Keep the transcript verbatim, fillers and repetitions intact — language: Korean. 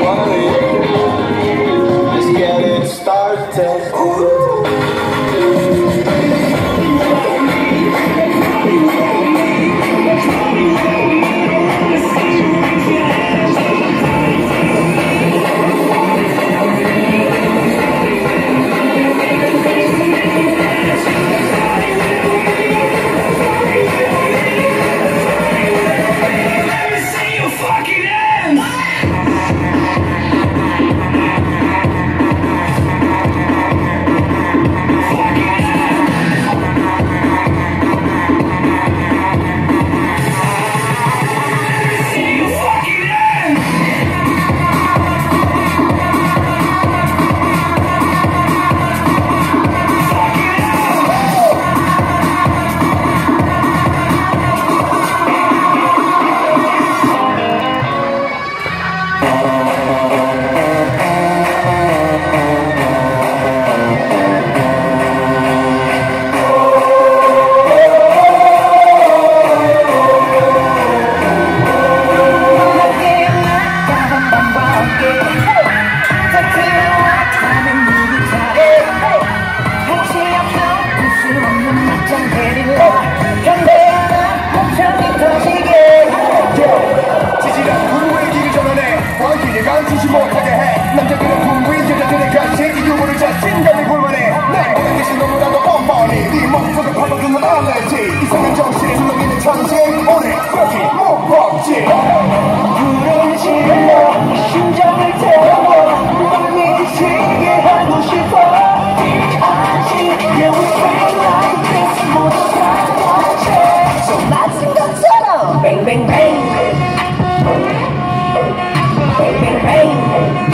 Let's get it started. 지지 못하게 해 남자들은 분부인 여자들의 가시 이 유물을 자신감이 불만해 나보다 대신 너무나도 뻔뻔히 네 몸속에 파고드는 알레지 이상한 정신에 흘러있는 천재 오늘 여기 못 먹지 불을 질러 심장을 태워 널 미치게 하고 싶어 아직 you feel like this 모두 다 같이 좀 맞은 것처럼 Bang bang bang Bang, bang, bang.